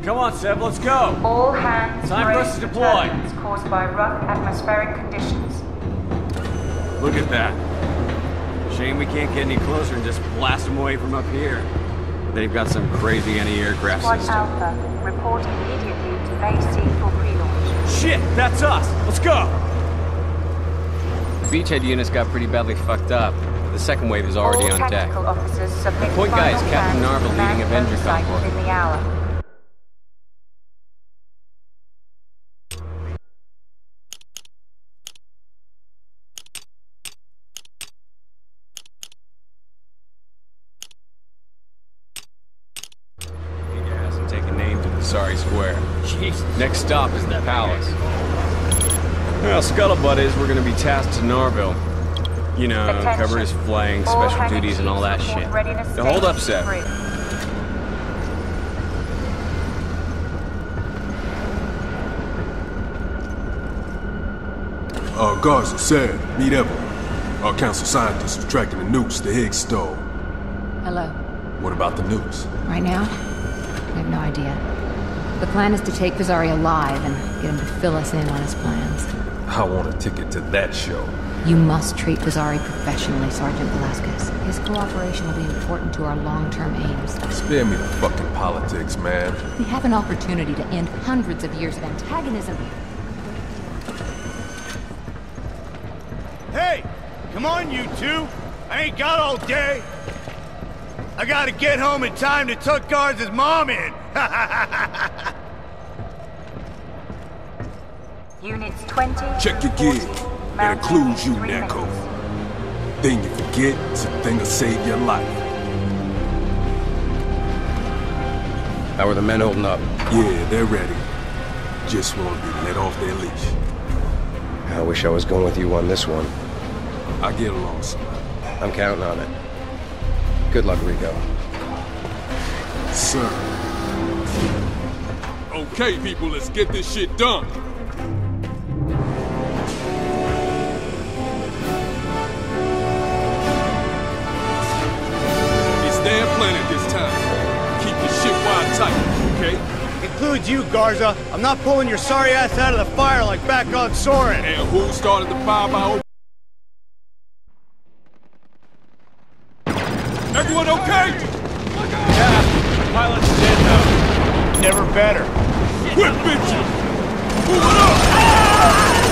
Come on, Seb, let's go. All hands Time for us to deploy. Caused by rough atmospheric conditions. Look at that. Shame we can't get any closer and just blast them away from up here. They've got some crazy anti-aircraft Squad system. Alpha, report immediately to Base C for pre-launch. Shit, that's us. Let's go. The beachhead units got pretty badly fucked up. The second wave is already All on deck. tactical officers submit Point guy is final Captain plans Narva to leading man Avenger oversight convoy. within the hour. And take a name to Visari Square. Jeez. Next stop is the Palace. Well, scuttlebutt is we're gonna be tasked to Narville. You know, Attention. cover his flying, All special hangar duties and all that chiefs shit. report readiness The hold up stage set. 3. Garza, Seb, meet Evelyn. Our council scientists are tracking the nukes the Higgs stole. Hello. What about the nukes? Right now? I have no idea. The plan is to take Visari alive and get him to fill us in on his plans. I want a ticket to that show. You must treat Visari professionally, Sergeant Velasquez. His cooperation will be important to our long-term aims. Spare me the fucking politics, man. We have an opportunity to end hundreds of years of antagonism. Hey! Come on, you two! I ain't got all day! I gotta get home in time to tuck Garza's mom in! Units 20. Check your 40, gear. That mounted includes you, in 3 Nako. minutes. Thing you forget is a thing that'll save your life. How are the men holding up? Yeah, they're ready. Just want to be let off their leash. I wish I was going with you on this one. I get along, son. I'm counting on it. Good luck, Rico. Sir. Okay, people, let's get this shit done. It's their planet this time. Keep the shit wide tight, okay? Includes you, Garza. I'm not pulling your sorry ass out of the fire like back on Soren. And who started the fire by... Everyone okay? Yeah, pilot's dead though. Never better. Quit bitching! Move it up!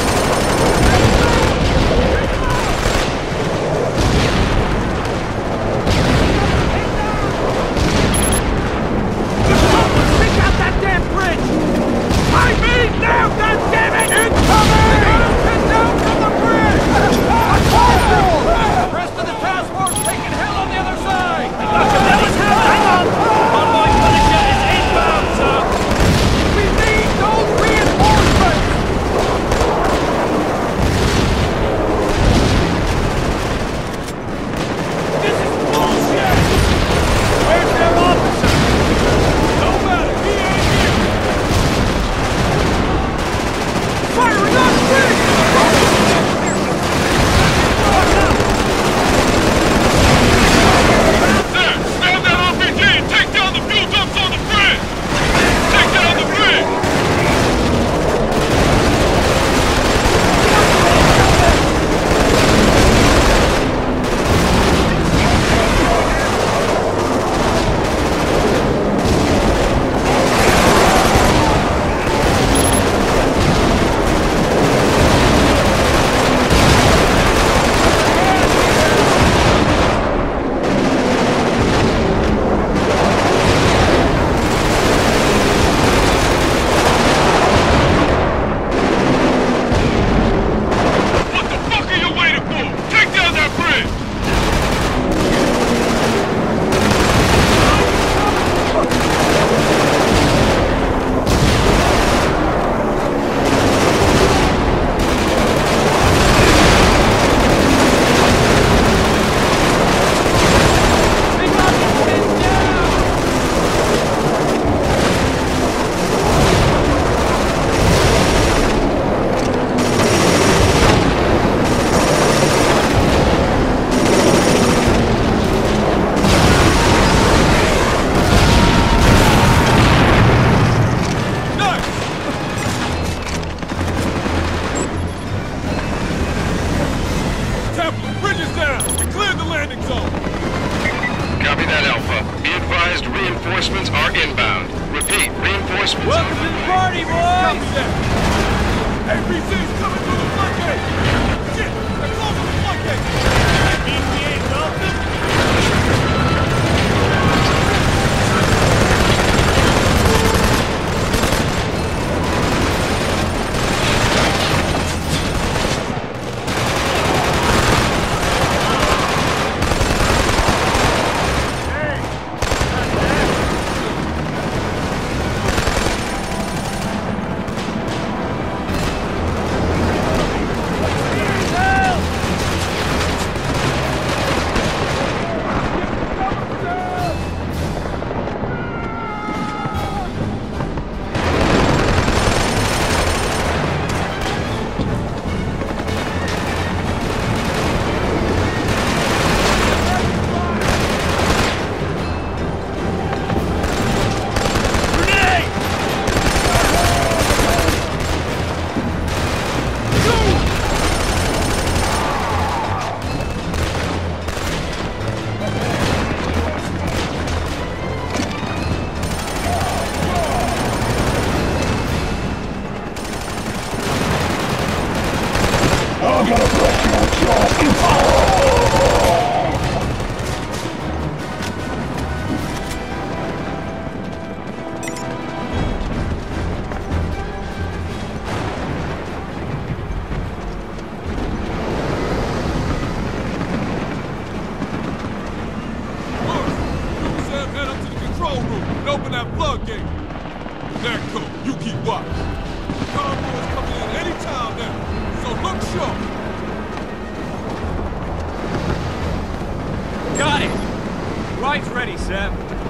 Take out that damn bridge! I mean now, goddammit! Incoming! Get down from the bridge! The rest of the task force taking hell on the other side! Hang on! Convoy militia is inbound, sir! We need those reinforcements! Advised reinforcements are inbound. Repeat, reinforcements. Welcome to the party, boys! APC's coming through the floodgate! Shit! They're closing the floodgate! Means we ain't welcome? Open that floodgate. Narco, you keep watch. Convoy's coming in any time now, so look sharp. Got it! Right's ready, Seb.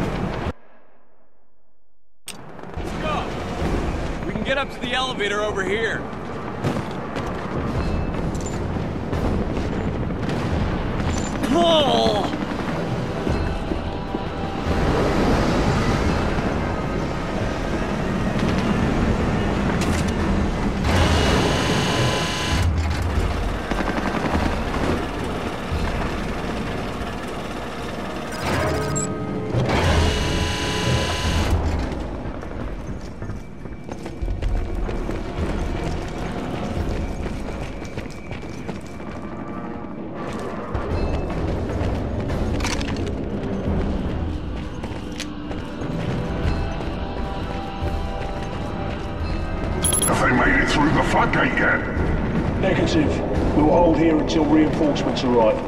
Let's go. We can get up to the elevator over here. Oh! Have they made it through the floodgate yet? Negative. We'll hold here until reinforcements arrive.